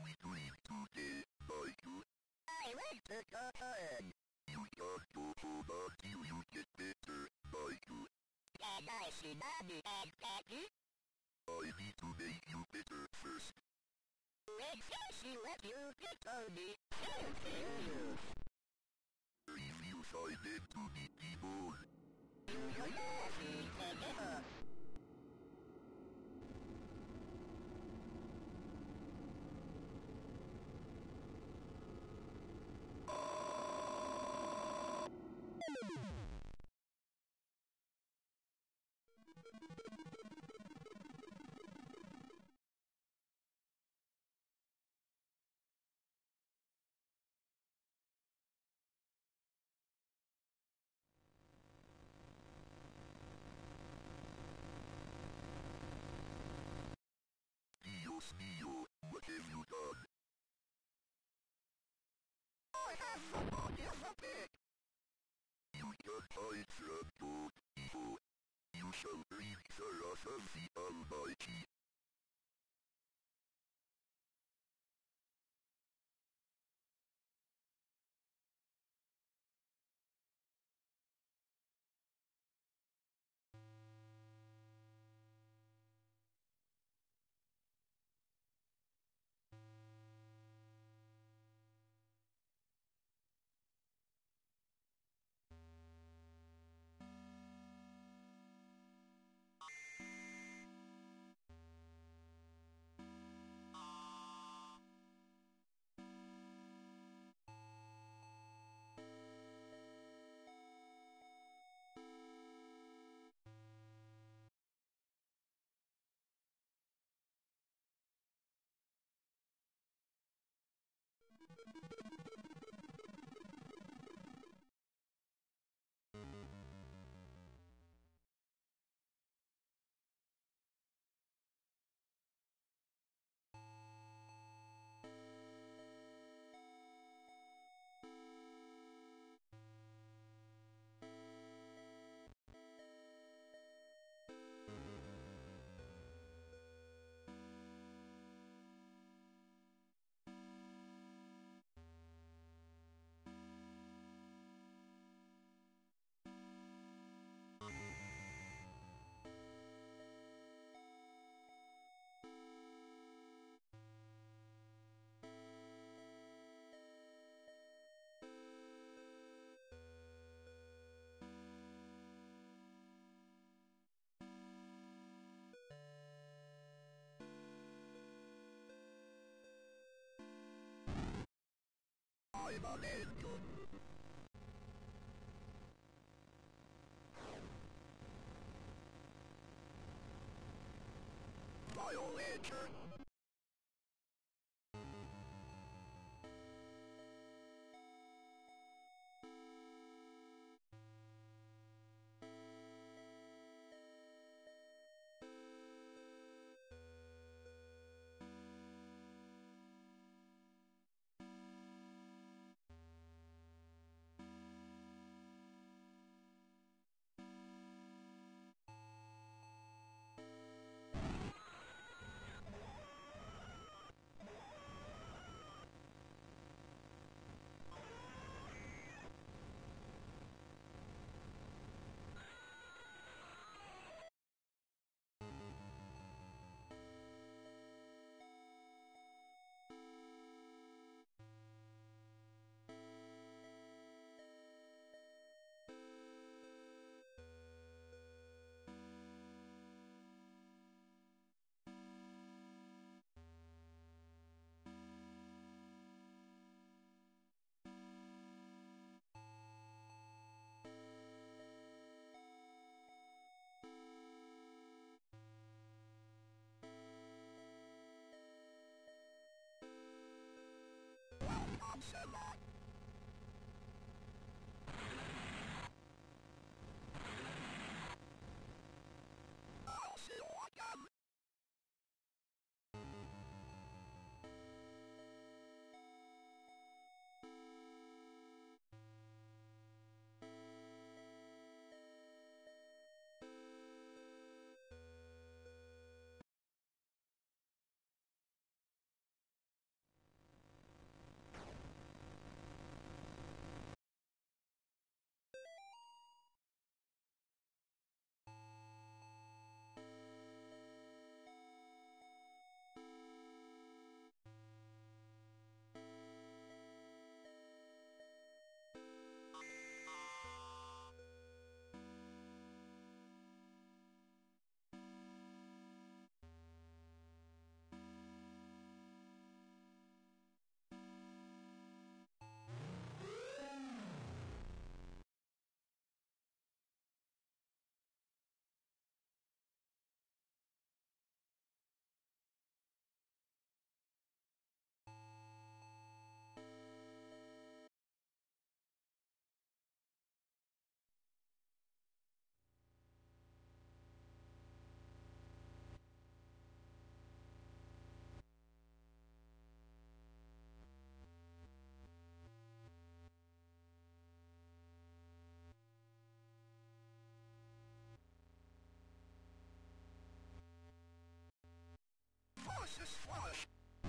we doing today, Michael? I like the cotton. You can't go home until you get better, Michael. Can I see Mommy and Daddy? I need to make you better first. When she let you pick on me, she'll kill you. If you find them to be people, You love me forever. Dios mío, what have you done? I have somebody of a pig. You can't hide from God, evil. You shall reap the wrath of the Almighty. I'm an angel. Violator. the squash.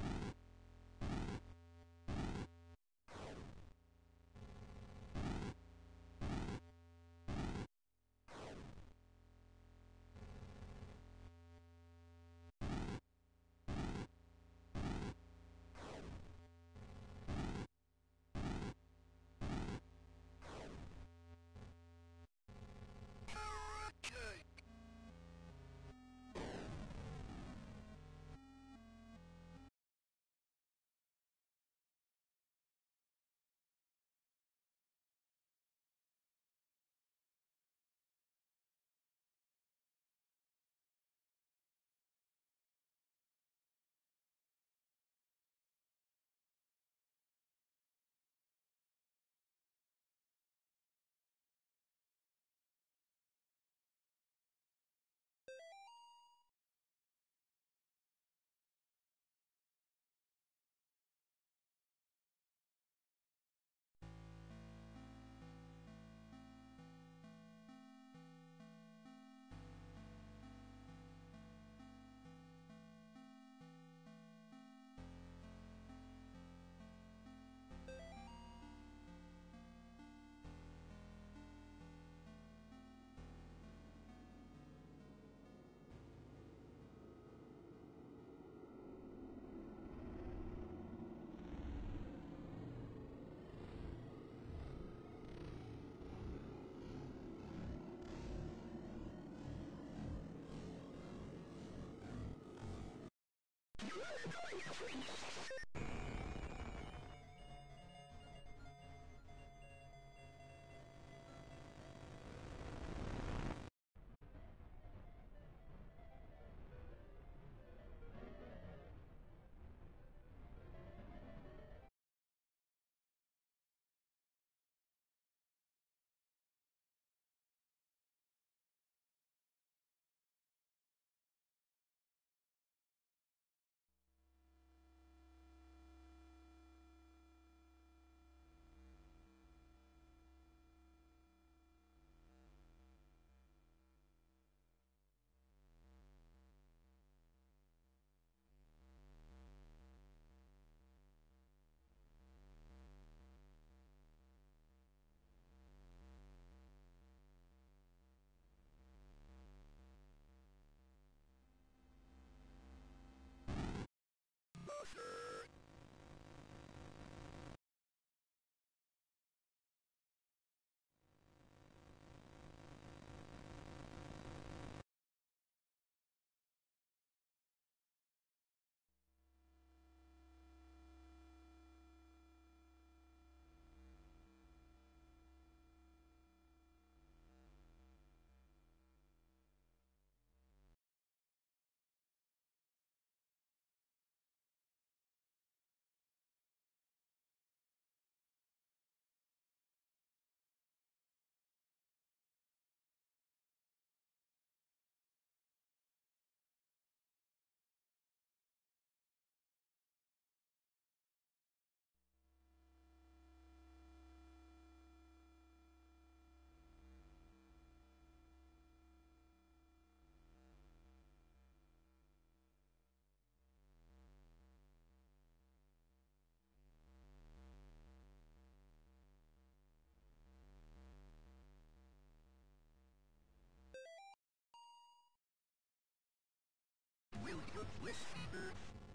Will you listen?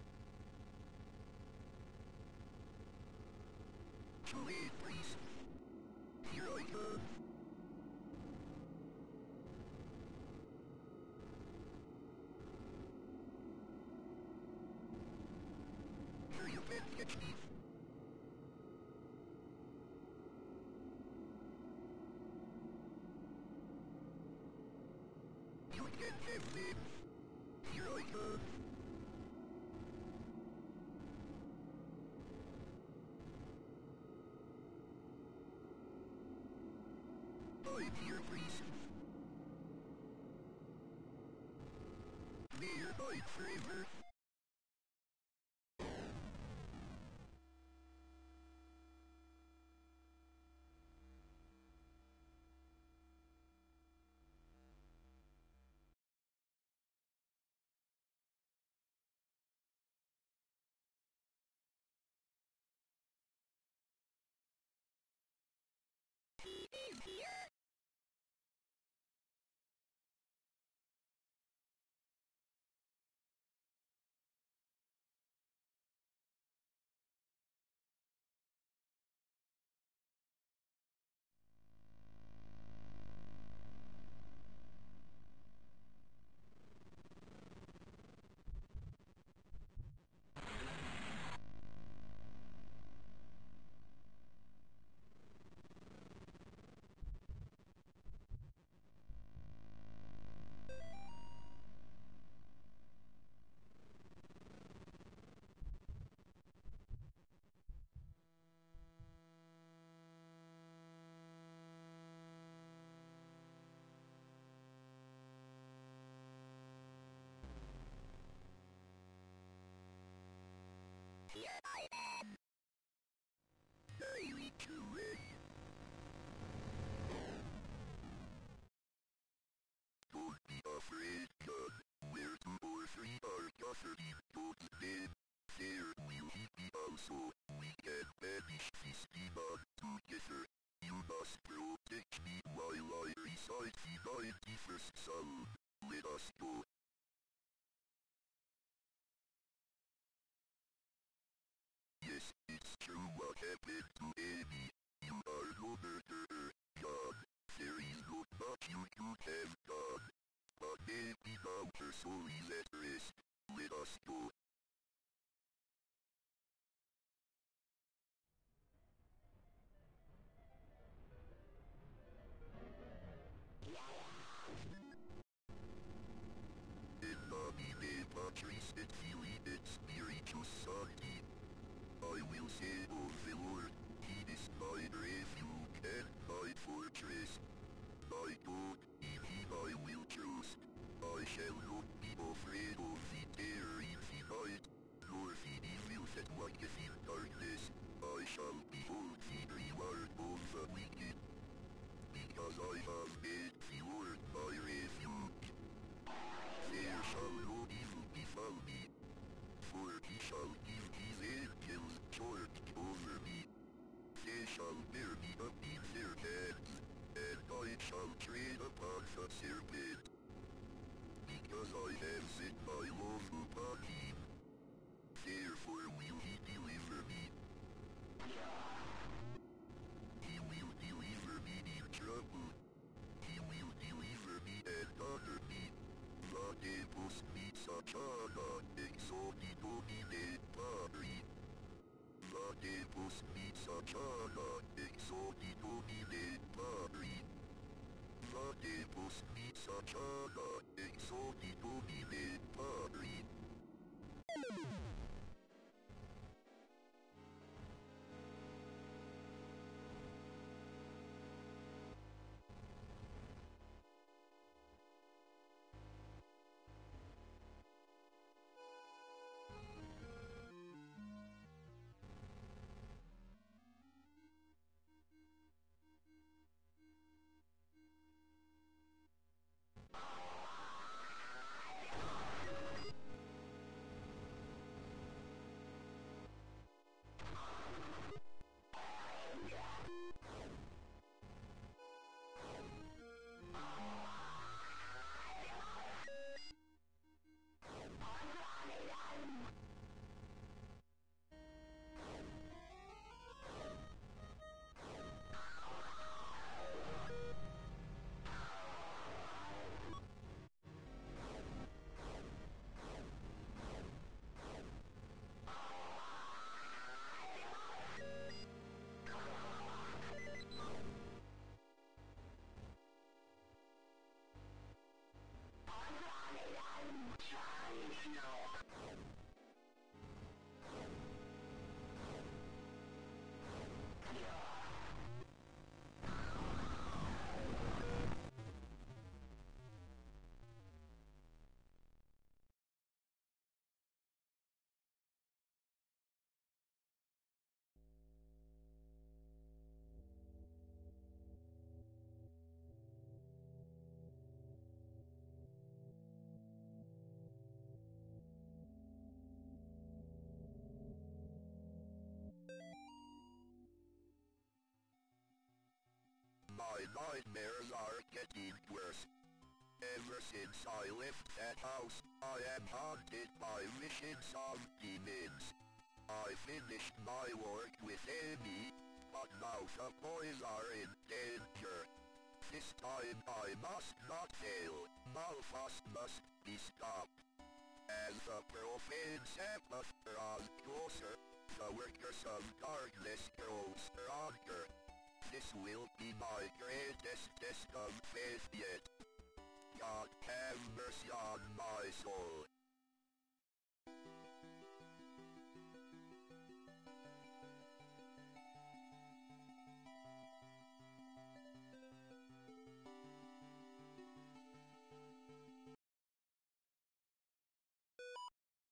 Wait, please. Here I come. Here you can catch me. You can have me. Here I come. I'm here, please. Nearby forever. here. Here I am. Daily QA. Don't be afraid, God. Where two or three are gathered in God's name, there will he be also. We can banish this demon together. You must protect me while I recite the 91st Psalm. Let us go. Yes, it's true what happened to Amy. You are no murderer, God. There is not much you could have done. But maybe now her soul is at rest. Let us go. In nomine Patris et Filii et Spiritus Sancti. I will say of the Lord, He is my refuge and my fortress. My God, in Him I will trust. I shall not be afraid of the terror in the night, nor the evil that walketh in darkness. I shall behold the reward of the wicked, because I have made the Lord my refuge. There shall no evil befall me, for He shall give His angels charge over me. They shall bear me up in their hands, and I shall tread upon the serpent. Because I have set my love upon Him, therefore will He deliver me. He will deliver me in trouble. He will deliver me and honor me. Vade post mitsachana, exodi domine Patri. Vade post mitsachana, exodi domine Patri. Vade post mitsachana, exodi domine Patri. nightmares are getting worse. Ever since I left that house, I am haunted by visions of demons. I finished my work with Amy, but now the boys are in danger. This time I must not fail. Malphas must be stopped. As the profane Sabbath draws closer, the workers of darkness grow stronger. This will be my greatest test of faith yet. God have mercy on my soul.